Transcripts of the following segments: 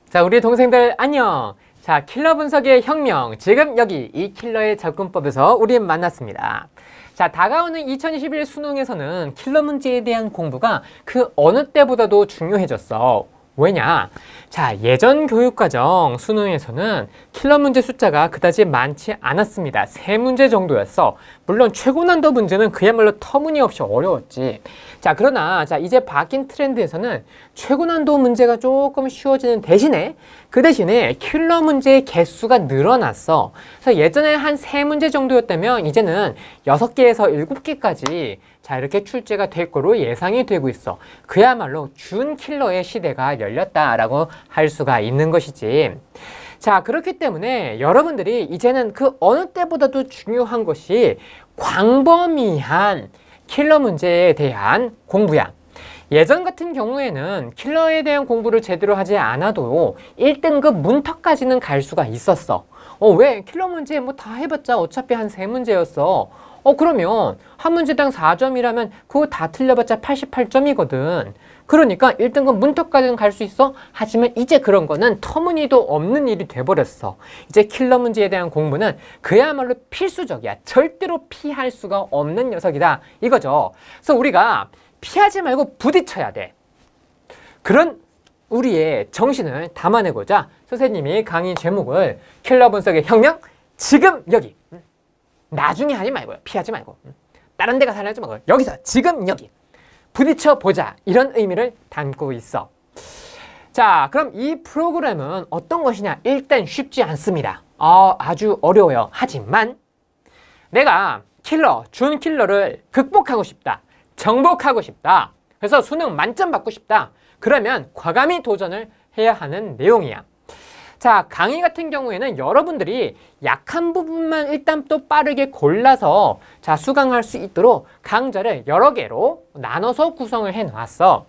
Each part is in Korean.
자, 우리 동생들 안녕. 자, 킬러 분석의 혁명. 지금 여기 이 킬러의 접근법에서 우리 만났습니다. 자, 다가오는 2021 수능에서는 킬러 문제에 대한 공부가 그 어느 때보다도 중요해졌어. 왜냐? 자, 예전 교육과정 수능에서는 킬러 문제 숫자가 그다지 많지 않았습니다. 3문제 정도였어. 물론 최고 난도 문제는 그야말로 터무니없이 어려웠지. 자, 그러나 이제 바뀐 트렌드에서는 최고 난도 문제가 조금 쉬워지는 대신에 그 대신에 킬러 문제의 개수가 늘어났어. 그래서 예전에 한 3문제 정도였다면 이제는 6개에서 7개까지 자, 이렇게 출제가 될 거로 예상이 되고 있어. 그야말로 준 킬러의 시대가 열렸다라고 할 수가 있는 것이지. 자, 그렇기 때문에 여러분들이 이제는 그 어느 때보다도 중요한 것이 광범위한 킬러 문제에 대한 공부야. 예전 같은 경우에는 킬러에 대한 공부를 제대로 하지 않아도 1등급 문턱까지는 갈 수가 있었어. 왜? 킬러 문제 뭐 다 해봤자 어차피 한 3문제였어. 그러면 한 문제당 4점이라면 그거 다 틀려봤자 88점이거든. 그러니까 1등급 문턱까지는 갈 수 있어. 하지만 이제 그런 거는 터무니도 없는 일이 돼버렸어. 이제 킬러 문제에 대한 공부는 그야말로 필수적이야. 절대로 피할 수가 없는 녀석이다. 이거죠. 그래서 우리가 피하지 말고 부딪혀야 돼. 그런 우리의 정신을 담아내고자 선생님이 강의 제목을 킬러 분석의 혁명, 지금 여기. 나중에 하지 말고요. 피하지 말고. 다른 데 가서 하지 말고. 여기서 지금 여기. 부딪혀보자. 이런 의미를 담고 있어. 자, 그럼 이 프로그램은 어떤 것이냐? 일단 쉽지 않습니다. 아주 어려워요. 하지만 내가 준 킬러를 극복하고 싶다. 정복하고 싶다. 그래서 수능 만점 받고 싶다. 그러면 과감히 도전을 해야 하는 내용이야. 자, 강의 같은 경우에는 여러분들이 약한 부분만 일단 또 빠르게 골라서 자, 수강할 수 있도록 강좌를 여러 개로 나눠서 구성을 해 놨어.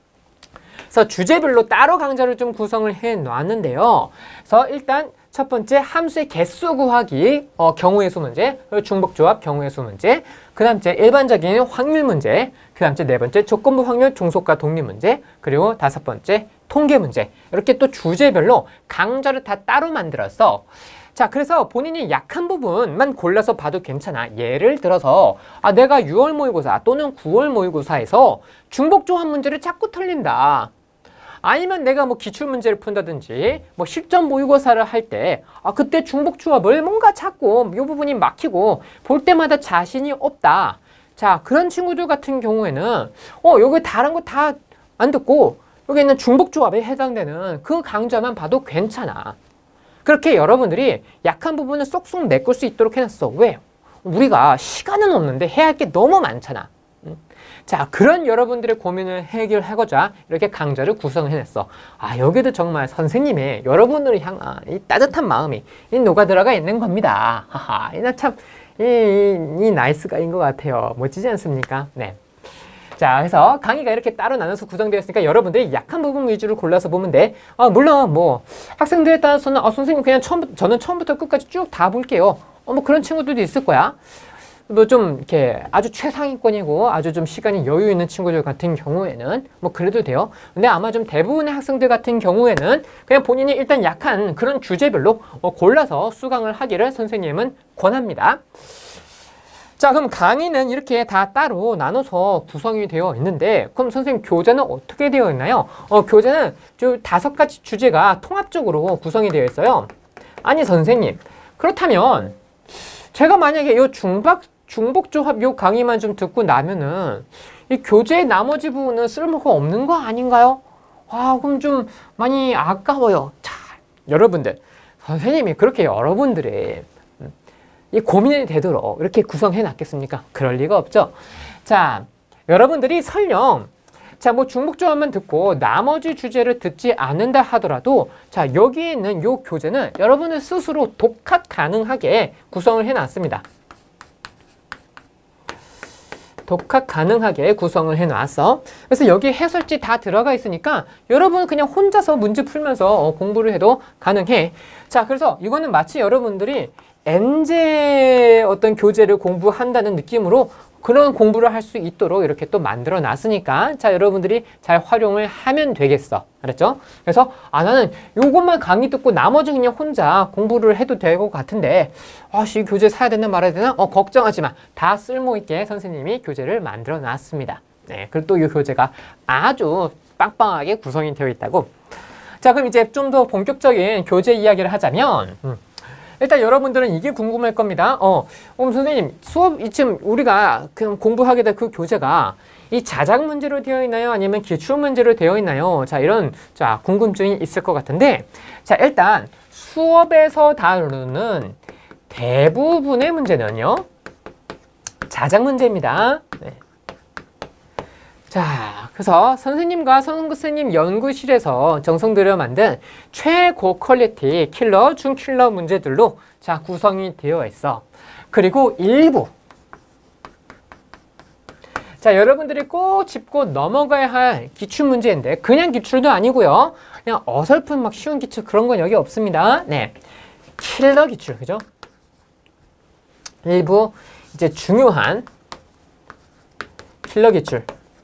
그래서 주제별로 따로 강좌를 좀 구성을 해 놨는데요. 그래서 일단 첫 번째 함수의 개수 구하기 경우의 수 문제, 중복조합 경우의 수 문제, 그 다음째 일반적인 확률 문제, 그 다음째 네 번째 조건부 확률 종속과 독립 문제, 그리고 다섯 번째 통계 문제. 이렇게 또 주제별로 강좌를 다 따로 만들었어. 자, 그래서 본인이 약한 부분만 골라서 봐도 괜찮아. 예를 들어서 내가 6월 모의고사 또는 9월 모의고사에서 중복조합 문제를 자꾸 틀린다. 아니면 내가 뭐 기출문제를 푼다든지 뭐 실전 모의고사를 할 때 그때 중복조합을 뭔가 자꾸 이 부분이 막히고 볼 때마다 자신이 없다. 자, 그런 친구들 같은 경우에는 여기 다른 거 다 안 듣고 여기 있는 중복조합에 해당되는 그 강좌만 봐도 괜찮아. 그렇게 여러분들이 약한 부분을 쏙쏙 메꿀 수 있도록 해놨어. 왜? 우리가 시간은 없는데 해야 할 게 너무 많잖아. 자, 그런 여러분들의 고민을 해결하고자 이렇게 강좌를 구성해냈어. 여기도 정말 선생님의 여러분들을 향한 이 따뜻한 마음이 녹아들어가 있는 겁니다. 하하, 나 참 이 나이스가인 것 같아요. 멋지지 않습니까? 네. 자, 그래서 강의가 이렇게 따로 나눠서 구성되어 있으니까 여러분들이 약한 부분 위주로 골라서 보면 돼. 물론 뭐 학생들에 따라서는 선생님 그냥 저는 처음부터 끝까지 쭉 다 볼게요. 뭐 그런 친구들도 있을 거야. 뭐 좀 이렇게 아주 최상위권이고 아주 좀 시간이 여유 있는 친구들 같은 경우에는 뭐 그래도 돼요. 근데 아마 좀 대부분의 학생들 같은 경우에는 그냥 본인이 일단 약한 그런 주제별로 골라서 수강을 하기를 선생님은 권합니다. 자, 그럼 강의는 이렇게 다 따로 나눠서 구성이 되어 있는데 그럼 선생님 교재는 어떻게 되어 있나요? 교재는 좀 5가지 주제가 통합적으로 구성이 되어 있어요. 아니 선생님, 그렇다면 제가 만약에 이 중복조합 요 강의만 좀 듣고 나면은 이 교재의 나머지 부분은 쓸모가 없는 거 아닌가요? 그럼 좀 많이 아까워요. 자, 여러분들, 선생님이 그렇게 여러분들의 이 고민이 되도록 이렇게 구성해 놨겠습니까? 그럴 리가 없죠. 자, 여러분들이 설령 뭐 중복조합만 듣고 나머지 주제를 듣지 않는다 하더라도 자, 여기에 있는 요 교재는 여러분들 스스로 독학 가능하게 구성을 해 놨습니다. 독학 가능하게 구성을 해놨어. 그래서 여기 해설지 다 들어가 있으니까 여러분 그냥 혼자서 문제 풀면서 공부를 해도 가능해. 자, 그래서 이거는 마치 여러분들이 엔제 어떤 교재를 공부한다는 느낌으로 그런 공부를 할 수 있도록 이렇게 또 만들어 놨으니까 자 여러분들이 잘 활용을 하면 되겠어. 알았죠? 그래서 나는 요것만 강의 듣고 나머지 그냥 혼자 공부를 해도 될 것 같은데 이 교재 사야 되나 말아야 되나? 걱정하지 마. 다 쓸모있게 선생님이 교재를 만들어 놨습니다. 네, 그리고 또 이 교재가 아주 빵빵하게 구성이 되어 있다고. 자, 그럼 이제 좀 더 본격적인 교재 이야기를 하자면 일단 여러분들은 이게 궁금할 겁니다. 선생님, 수업 이쯤 우리가 그냥 공부하게 될 그 교재가 이 자작 문제로 되어 있나요? 아니면 기출 문제로 되어 있나요? 자, 이런 궁금증이 있을 것 같은데, 자, 일단 수업에서 다루는 대부분의 문제는요, 자작 문제입니다. 네. 자, 그래서 선생님과 선생님 연구실에서 정성 들여 만든 최고 퀄리티 킬러, 중킬러 문제들로 자 구성이 되어 있어. 그리고 일부 자 여러분들이 꼭 짚고 넘어가야 할 기출 문제인데 그냥 기출도 아니고요. 그냥 어설픈 막 쉬운 기출 그런 건 여기 없습니다. 네, 킬러 기출, 그죠? 일부 이제 중요한 킬러 기출.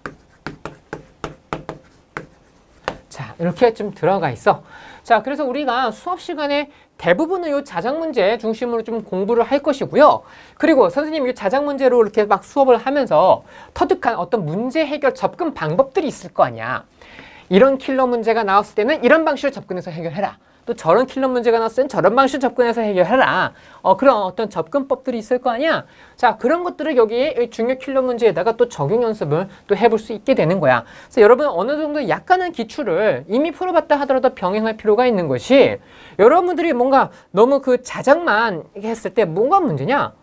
자, 이렇게 좀 들어가 있어. 자, 그래서 우리가 수업 시간에 대부분은 이 자작 문제 중심으로 좀 공부를 할 것이고요. 그리고 선생님이 이 자작 문제로 이렇게 막 수업을 하면서 터득한 어떤 문제 해결 접근 방법들이 있을 거 아니야. 이런 킬러 문제가 나왔을 때는 이런 방식으로 접근해서 해결해라. 또 저런 킬러 문제가 나왔을 때는 저런 방식으로 접근해서 해결해라. 그런 어떤 접근법들이 있을 거 아니야. 자, 그런 것들을 여기 중요 킬러 문제에다가 또 적용 연습을 또 해볼 수 있게 되는 거야. 그래서 여러분 어느 정도 약간은 기출을 이미 풀어봤다 하더라도 병행할 필요가 있는 것이 여러분들이 뭔가 너무 그 자작만 했을 때 뭐가 문제냐?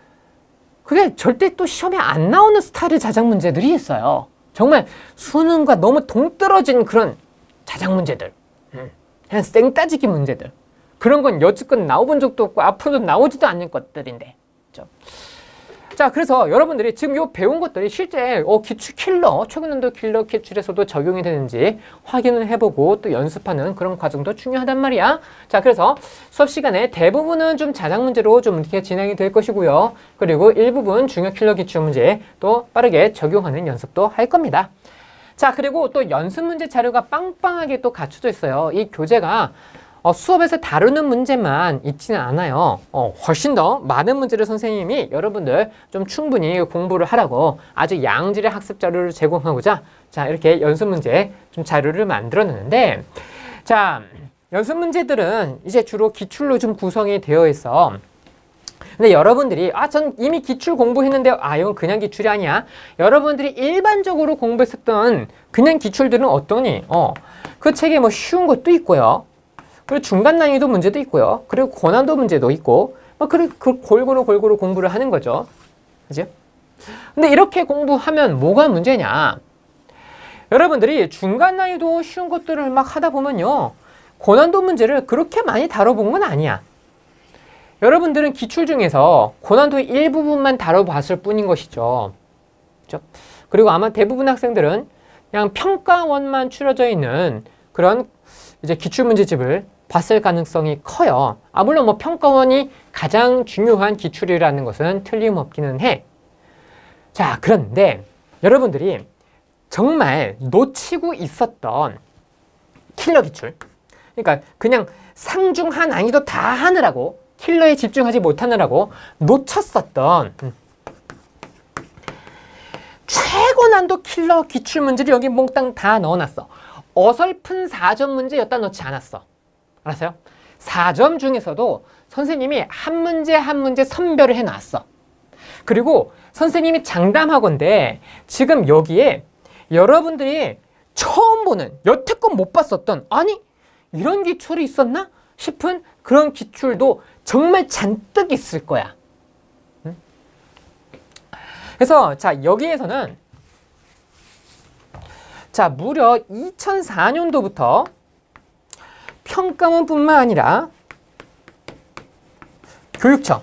그게 절대 또 시험에 안 나오는 스타일의 자작 문제들이 있어요. 정말 수능과 너무 동떨어진 그런 자작 문제들. 그냥 쌩따지기 문제들. 그런 건 여지껏 나와본 적도 없고 앞으로도 나오지도 않는 것들인데. 그렇죠? 자, 그래서 여러분들이 지금 요 배운 것들이 실제 기출 킬러, 최고난도 킬러 기출에서도 적용이 되는지 확인을 해보고 또 연습하는 그런 과정도 중요하단 말이야. 자, 그래서 수업 시간에 대부분은 좀 자작 문제로 좀 이렇게 진행이 될 것이고요. 그리고 일부분 중요 킬러 기출 문제 또 빠르게 적용하는 연습도 할 겁니다. 자, 그리고 또 연습 문제 자료가 빵빵하게 또 갖춰져 있어요. 이 교재가 수업에서 다루는 문제만 있지는 않아요. 훨씬 더 많은 문제를 선생님이 여러분들 좀 충분히 공부를 하라고 아주 양질의 학습 자료를 제공하고자 자, 이렇게 연습 문제 좀 자료를 만들어냈는데 자, 연습 문제들은 이제 주로 기출로 좀 구성이 되어 있어. 근데 여러분들이 전 이미 기출 공부했는데 이건 그냥 기출이 아니야. 여러분들이 일반적으로 공부했었던 그냥 기출들은 어떠니? 그 책에 뭐 쉬운 것도 있고요. 그리고 중간 난이도 문제도 있고요. 그리고 고난도 문제도 있고 그리고 그 골고루 공부를 하는 거죠. 그죠? 근데 이렇게 공부하면 뭐가 문제냐? 여러분들이 중간 난이도 쉬운 것들을 막 하다 보면요. 고난도 문제를 그렇게 많이 다뤄본 건 아니야. 여러분들은 기출 중에서 고난도의 일부분만 다뤄봤을 뿐인 것이죠. 그렇죠? 그리고 아마 대부분 학생들은 그냥 평가원만 추려져 있는 그런 이제 기출 문제집을 봤을 가능성이 커요. 물론 뭐 평가원이 가장 중요한 기출이라는 것은 틀림없기는 해. 자, 그런데 여러분들이 정말 놓치고 있었던 킬러 기출, 그러니까 그냥 상중하 난이도 다 하느라고 킬러에 집중하지 못하느라고 놓쳤었던 최고 난도 킬러 기출 문제를 여기 몽땅 다 넣어놨어. 어설픈 4점 문제 여기다 넣지 않았어. 알았어요? 4점 중에서도 선생님이 한 문제 한 문제 선별을 해놨어. 그리고 선생님이 장담하건대 지금 여기에 여러분들이 처음 보는, 여태껏 못 봤었던, 아니 이런 기출이 있었나 싶은 그런 기출도 정말 잔뜩 있을 거야. 응? 그래서 자, 여기에서는 자, 무려 2004년도부터 평가원뿐만 아니라 교육청,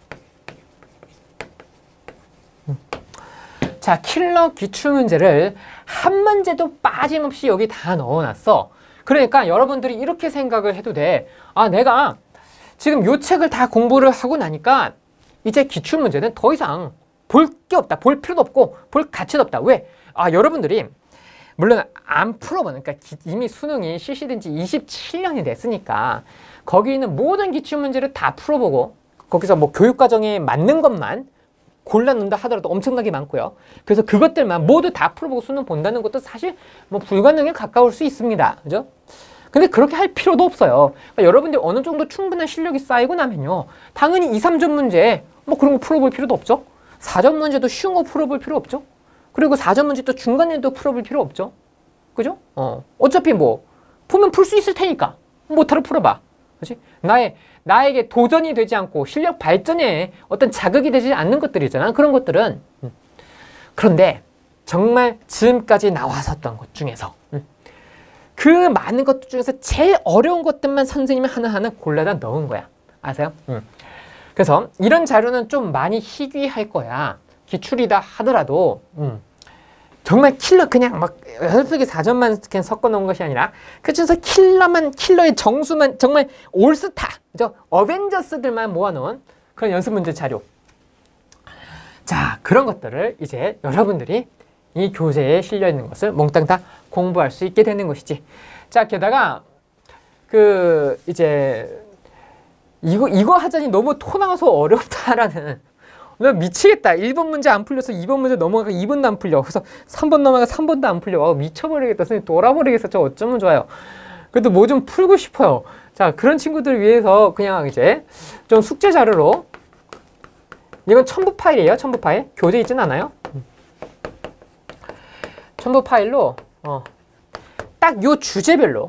자, 킬러 기출문제를 한 문제도 빠짐없이 여기 다 넣어놨어. 그러니까 여러분들이 이렇게 생각을 해도 돼. 내가 지금 요 책을 다 공부를 하고 나니까 이제 기출문제는 더 이상 볼 게 없다. 볼 필요도 없고 볼 가치도 없다. 왜? 여러분들이 물론 안 풀어보는, 그러니까 이미 수능이 실시된 지 27년이 됐으니까 거기 있는 모든 기출문제를 다 풀어보고 거기서 뭐 교육과정에 맞는 것만 골라놓는다 하더라도 엄청나게 많고요. 그래서 그것들만 모두 다 풀어보고 수능 본다는 것도 사실 뭐 불가능에 가까울 수 있습니다. 그죠? 근데 그렇게 할 필요도 없어요. 그러니까 여러분들 어느 정도 충분한 실력이 쌓이고 나면요, 당연히 2, 3점 문제 뭐 그런 거 풀어볼 필요도 없죠. 4점 문제도 쉬운 거 풀어볼 필요 없죠. 그리고 4점 문제 또 중간에도 풀어볼 필요 없죠. 그죠? 어차피 뭐 풀면 풀 수 있을 테니까 못하러 풀어봐. 그렇지? 나에게 도전이 되지 않고 실력 발전에 어떤 자극이 되지 않는 것들이잖아. 그런 것들은. 그런데 정말 지금까지 나왔었던 것 중에서 그 많은 것들 중에서 제일 어려운 것들만 선생님이 하나하나 골라다 넣은 거야. 아세요? 그래서 이런 자료는 좀 많이 희귀할 거야. 기출이다 하더라도 정말 킬러 그냥 막 6개 4점만 그냥 섞어 놓은 것이 아니라 그 중에서 킬러의 정수만 정말 올스타, 그죠? 어벤져스들만 모아놓은 그런 연습 문제 자료. 자, 그런 것들을 이제 여러분들이 이 교재에 실려 있는 것을 몽땅 다 공부할 수 있게 되는 것이지. 자, 게다가 이제 이거 하자니 너무 토 나와서 어렵다라는, 나 미치겠다. 1번 문제 안 풀려서 2번 문제 넘어가고 2번도 안 풀려. 그래서 3번 넘어가 3번도 안 풀려. 미쳐버리겠다. 선생님 돌아버리겠어. 저 어쩌면 좋아요. 그래도 뭐 좀 풀고 싶어요. 자, 그런 친구들 위해서 그냥 이제 좀 숙제 자료로, 이건 첨부 파일이에요. 첨부 파일. 교재 있진 않아요. 첨부 파일로 딱 요 주제별로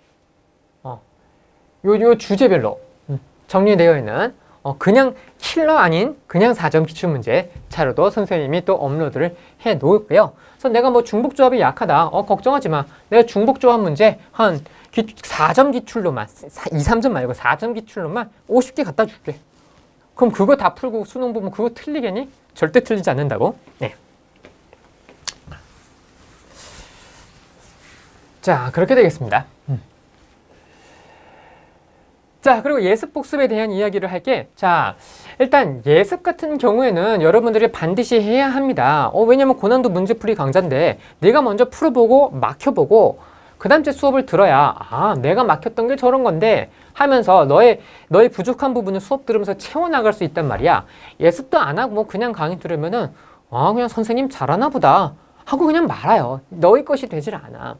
요 주제별로 정리되어 있는 그냥 킬러 아닌 그냥 4점 기출문제 자료도 선생님이 또 업로드를 해 놓을게요. 그래서 내가 뭐 중복조합이 약하다, 걱정하지 마. 내가 중복조합 문제 한 4점 기출로만, 2, 3점 말고 4점 기출로만 50개 갖다 줄게. 그럼 그거 다 풀고 수능 보면 그거 틀리겠니? 절대 틀리지 않는다고. 네. 자, 그렇게 되겠습니다. 자, 그리고 예습 복습에 대한 이야기를 할게. 자, 일단 예습 같은 경우에는 여러분들이 반드시 해야 합니다. 왜냐면 고난도 문제풀이 강좌인데 내가 먼저 풀어보고 막혀보고 그 다음 주 수업을 들어야 내가 막혔던 게 저런 건데 하면서 너의 부족한 부분을 수업 들으면서 채워나갈 수 있단 말이야. 예습도 안 하고 뭐 그냥 강의 들으면은 그냥 선생님 잘하나 보다 하고 그냥 말아요. 너의 것이 되질 않아.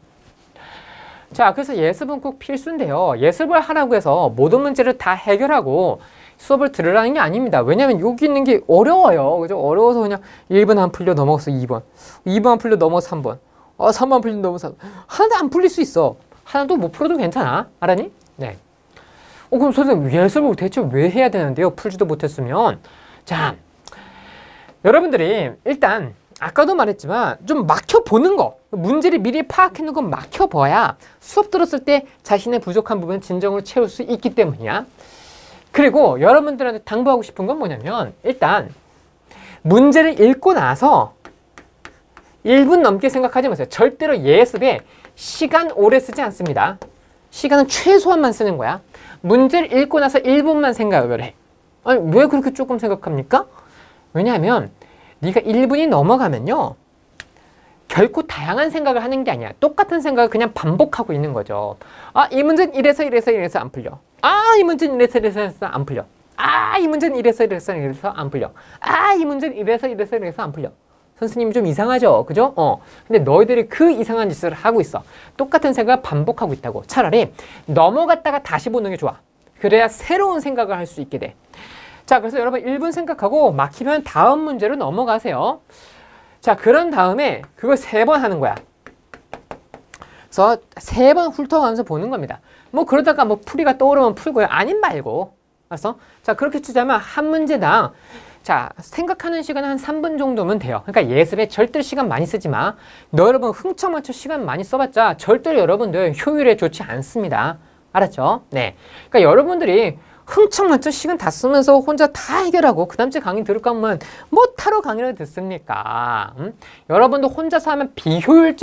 자, 그래서 예습은 꼭 필수인데요. 예습을 하라고 해서 모든 문제를 다 해결하고 수업을 들으라는 게 아닙니다. 왜냐면 여기 있는 게 어려워요. 그죠? 어려워서 그냥 1번 안 풀려 넘어가서 2번, 2번 안 풀려 넘어가서 3번, 3번 안 풀려 넘어가서 4번. 하나도 안 풀릴 수 있어. 하나도 못 풀어도 괜찮아. 알았니? 네. 그럼 선생님 예습을 대체 왜 해야 되는데요? 풀지도 못했으면. 자, 여러분들이 일단 아까도 말했지만 좀 막혀보는 거, 문제를 미리 파악해놓은 건 막혀봐야 수업 들었을 때 자신의 부족한 부분을 진정으로 채울 수 있기 때문이야. 그리고 여러분들한테 당부하고 싶은 건 뭐냐면 일단 문제를 읽고 나서 1분 넘게 생각하지 마세요. 절대로 예습에 시간 오래 쓰지 않습니다. 시간은 최소한만 쓰는 거야. 문제를 읽고 나서 1분만 생각을 해. 아니, 왜 그렇게 조금 생각합니까? 왜냐하면 네가 1분이 넘어가면요, 결코 다양한 생각을 하는 게 아니야. 똑같은 생각을 그냥 반복하고 있는 거죠. 이 문제는 이래서 안 풀려. 이 문제는 이래서 안 풀려. 이 문제는 이래서 안 풀려. 이 문제는 이래서 안 풀려. 선생님이 좀 이상하죠? 그죠? 근데 너희들이 그 이상한 짓을 하고 있어. 똑같은 생각을 반복하고 있다고. 차라리 넘어갔다가 다시 보는 게 좋아. 그래야 새로운 생각을 할 수 있게 돼. 자, 그래서 여러분 1분 생각하고 막히면 다음 문제로 넘어가세요. 자, 그런 다음에 그걸 3번 하는 거야. 그래서 3번 훑어가면서 보는 겁니다. 뭐 그러다가 뭐 풀이가 떠오르면 풀고요. 아님 말고. 알았어? 자, 그렇게 치자면 한 문제당 생각하는 시간은 한 3분 정도면 돼요. 그러니까 예습에 절대로 시간 많이 쓰지 마. 너 여러분 흥청망청 시간 많이 써봤자 절대로 여러분들 효율에 좋지 않습니다. 알았죠? 네. 그러니까 여러분들이 흥청망청 시간 다 쓰면서 혼자 다 해결하고 그 다음 주에 강의 들을 거면 뭐 타로 강의를 듣습니까? 여러분도 혼자서 하면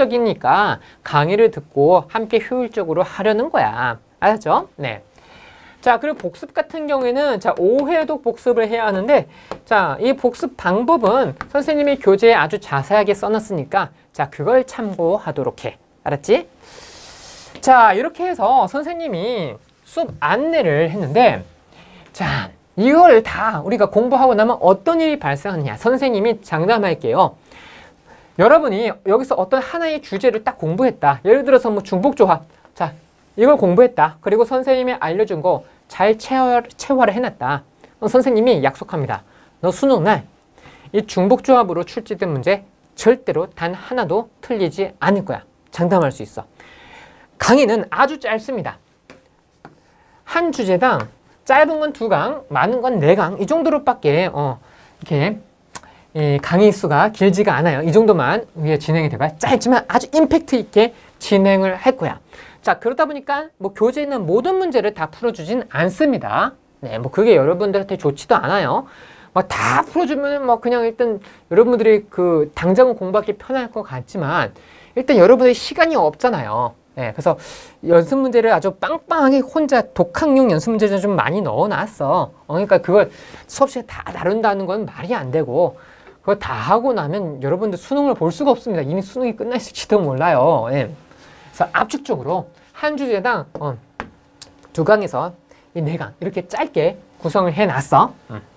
비효율적이니까 강의를 듣고 함께 효율적으로 하려는 거야. 알았죠? 네. 자, 그리고 복습 같은 경우에는 자, 5회도 복습을 해야 하는데 자, 이 복습 방법은 선생님이 교재에 아주 자세하게 써놨으니까 자, 그걸 참고하도록 해. 알았지? 자, 이렇게 해서 선생님이 수업 안내를 했는데 자, 이걸 다 우리가 공부하고 나면 어떤 일이 발생하느냐. 선생님이 장담할게요. 여러분이 여기서 어떤 하나의 주제를 딱 공부했다. 예를 들어서 뭐 중복조합. 자, 이걸 공부했다. 그리고 선생님이 알려준 거 잘 체화를 해놨다. 선생님이 약속합니다. 너 수능날 이 중복조합으로 출제된 문제 절대로 단 하나도 틀리지 않을 거야. 장담할 수 있어. 강의는 아주 짧습니다. 한 주제당 짧은 건 2강, 많은 건 4강 이 정도로밖에 이렇게 강의 수가 길지가 않아요. 이 정도만 위에 진행이 되고요. 짧지만 아주 임팩트 있게 진행을 할 거야. 자, 그러다 보니까 뭐 교재에 있는 모든 문제를 다 풀어주진 않습니다. 네, 뭐 그게 여러분들한테 좋지도 않아요. 뭐 다 풀어주면 뭐 그냥 일단 여러분들이 그 당장은 공부하기 편할 것 같지만 일단 여러분의 시간이 없잖아요. 네, 그래서 연습 문제를 아주 빵빵하게 혼자 독학용 연습 문제를 좀 많이 넣어놨어. 그러니까 그걸 수업 시간에 다 다룬다는 건 말이 안 되고 그거 다 하고 나면 여러분들 수능을 볼 수가 없습니다. 이미 수능이 끝나 있을지도 몰라요. 네. 그래서 압축적으로 한 주제당 2강에서 이 4강 이렇게 짧게 구성을 해놨어.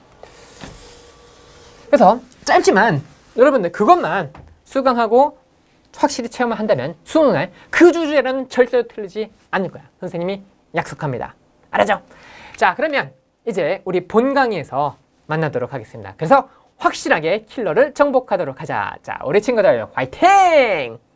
그래서 짧지만 여러분들 그것만 수강하고 확실히 체험을 한다면 수능날 그 주제는 절대로 틀리지 않을 거야. 선생님이 약속합니다. 알았죠? 자, 그러면 이제 우리 본 강의에서 만나도록 하겠습니다. 그래서 확실하게 킬러를 정복하도록 하자. 자, 우리 친구들 화이팅!